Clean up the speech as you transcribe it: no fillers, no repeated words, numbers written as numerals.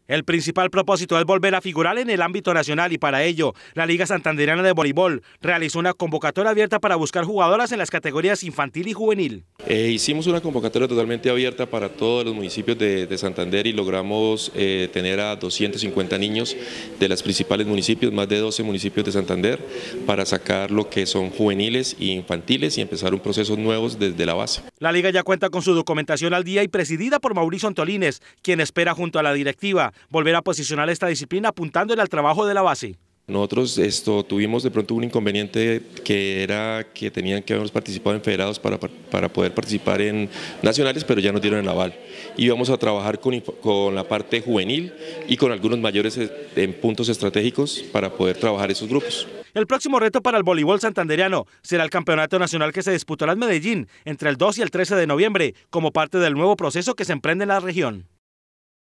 El principal propósito es volver a figurar en el ámbito nacional y para ello, la Liga Santandereana de Voleibol realizó una convocatoria abierta para buscar jugadoras en las categorías infantil y juvenil. Hicimos una convocatoria totalmente abierta para todos los municipios de Santander y logramos tener a 250 niños de los principales municipios, más de 12 municipios de Santander, para sacar lo que son juveniles e infantiles y empezar un proceso nuevos desde la base. La Liga ya cuenta con su documentación al día y presidida por Mauricio Antolines, quien espera junto a la directiva volver a posicionar esta disciplina apuntándole al trabajo de la base. Nosotros tuvimos de pronto un inconveniente que era que tenían que haber participado en federados para poder participar en nacionales, pero ya nos dieron el aval. Y vamos a trabajar con la parte juvenil y con algunos mayores en puntos estratégicos para poder trabajar esos grupos. El próximo reto para el voleibol santandereano será el campeonato nacional que se disputará en Medellín entre el 2 y el 13 de noviembre, como parte del nuevo proceso que se emprende en la región.